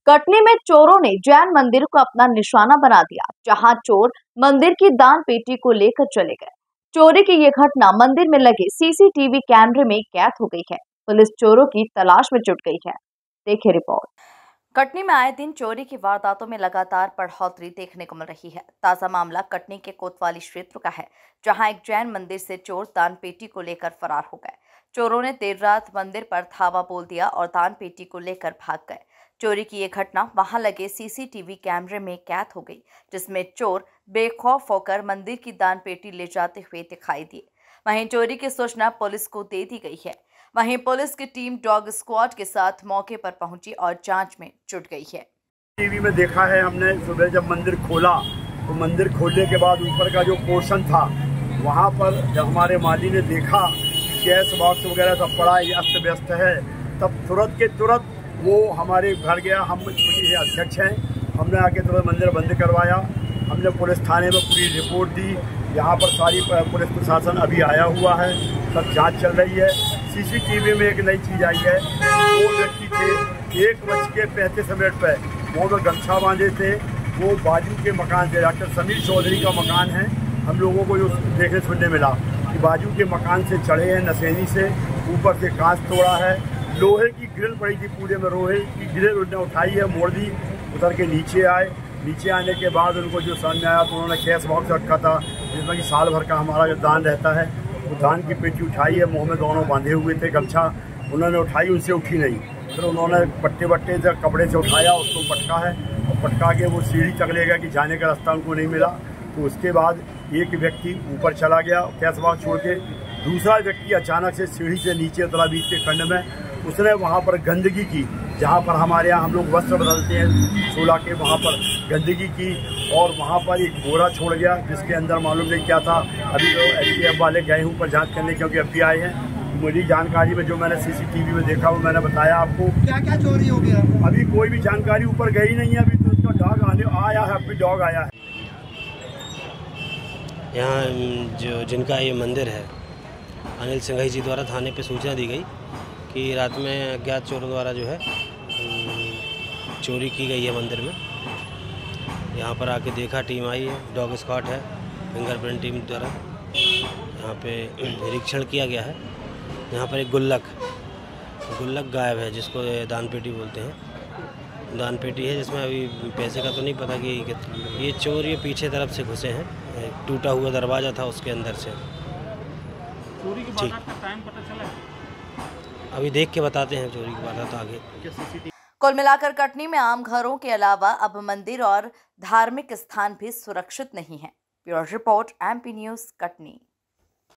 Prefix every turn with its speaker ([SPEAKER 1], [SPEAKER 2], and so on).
[SPEAKER 1] कटनी में चोरों ने जैन मंदिर को अपना निशाना बना दिया, जहां चोर मंदिर की दान पेटी को लेकर चले गए। चोरी की ये घटना मंदिर में लगे सीसीटीवी कैमरे में कैद हो गई है। पुलिस चोरों की तलाश में जुट गई है। देखिए रिपोर्ट।
[SPEAKER 2] कटनी में आए दिन चोरी की वारदातों में लगातार बढ़ोतरी देखने को मिल रही है। ताजा मामला कटनी के कोतवाली क्षेत्र का है, जहां एक जैन मंदिर से चोर दान पेटी को लेकर फरार हो गए। चोरों ने देर रात मंदिर पर धावा बोल दिया और दान पेटी को लेकर भाग गए। चोरी की ये घटना वहां लगे सीसीटीवी कैमरे में कैद हो गई, जिसमें चोर बेखौफ होकर मंदिर की दान पेटी ले जाते हुए दिखाई दिए। वहीं चोरी की सूचना पुलिस को दे दी गई है। वहीं पुलिस की टीम डॉग स्क्वाड के साथ मौके पर पहुंची और जांच में जुट गई है।
[SPEAKER 3] टीवी में देखा है हमने, सुबह जब मंदिर खोला तो मंदिर खोलने के बाद ऊपर का जो पोर्शन था वहाँ पर जब हमारे माली ने देखा गैस बॉक्स वगैरह सब पड़ा अस्त व्यस्त है, तब तुरंत के तुरंत वो हमारे घर गया। हम पुलिस अध्यक्ष हैं, हमने आके तुरंत मंदिर बंद करवाया। हमने पुलिस थाने में पूरी रिपोर्ट दी। यहाँ पर सारी पुलिस प्रशासन अभी आया हुआ है, सब जांच चल रही है। सीसीटीवी में एक नई चीज़ आई है, 2 व्यक्ति थे 1:35 पर वो में गमछा बांधे थे। वो बाजू के मकान से, डॉक्टर समीर चौधरी का मकान है, हम लोगों को जो देखने सुनने मिला कि बाजू के मकान से चढ़े हैं नशेनी से, ऊपर से कांच तोड़ा है, लोहे की ग्रिल पड़ी थी, पूरे में लोहे की ग्रिल उन्होंने उठाई है, मोड़ दी, उतर के नीचे आए। नीचे आने के बाद उनको जो समझ में आया तो उन्होंने कैश बॉक्स रखा था जिसमें कि साल भर का हमारा जो दान रहता है, वो दान की पेटी उठाई है, मुंह में दोनों बांधे हुए थे गमछा, उन्होंने उठाई, उनसे उठी नहीं। फिर उन्होंने पट्टे से कपड़े से उठाया, उसको पटका है और पटका के वो सीढ़ी तक ले गया कि जाने का रास्ता उनको नहीं मिला। तो उसके बाद एक व्यक्ति ऊपर चला गया कैश बॉक्स छोड़ के, दूसरा व्यक्ति अचानक से सीढ़ी से नीचे उतरा बीच के खंड में। उसने वहाँ पर गंदगी की, जहाँ पर हमारे यहाँ हम लोग वस्त्र बदलते हैं 16 के, वहाँ पर गंदगी की और वहाँ पर एक बोरा छोड़ गया जिसके अंदर मालूम नहीं क्या था। अभी तो एसटीएफ वाले गए हैं ऊपर जांच करने, क्योंकि अब भी आए हैं। मुझी जानकारी में जो मैंने सीसीटीवी में देखा वो मैंने बताया आपको।
[SPEAKER 4] क्या क्या चोरी हो गया?
[SPEAKER 3] अभी कोई भी जानकारी ऊपर गई नहीं है, अभी तो उसका डॉग आया है, अभी डॉग आया है।
[SPEAKER 5] यहाँ जिनका ये मंदिर है, अनिल सिंघई जी द्वारा थाने पे सूचना दी गई कि रात में अज्ञात चोरों द्वारा जो है चोरी की गई है मंदिर में। यहाँ पर आके देखा, टीम आई है, डॉग स्क्वाड है, फिंगरप्रिंट टीम द्वारा यहाँ पे निरीक्षण किया गया है। यहाँ पर एक गुल्लक गायब है, जिसको दान पेटी बोलते हैं। दान पेटी है जिसमें अभी पैसे का तो नहीं पता कि ये चोर ये पीछे तरफ से घुसे हैं, टूटा हुआ दरवाज़ा था उसके अंदर से।
[SPEAKER 4] चोरी की वारदात का टाइम पता चला है?
[SPEAKER 5] अभी देख के बताते हैं चोरी की वारदात आगे।
[SPEAKER 2] कुल मिलाकर कटनी में आम घरों के अलावा अब मंदिर और धार्मिक स्थान भी सुरक्षित नहीं है। Bureau report, MP news, Katni.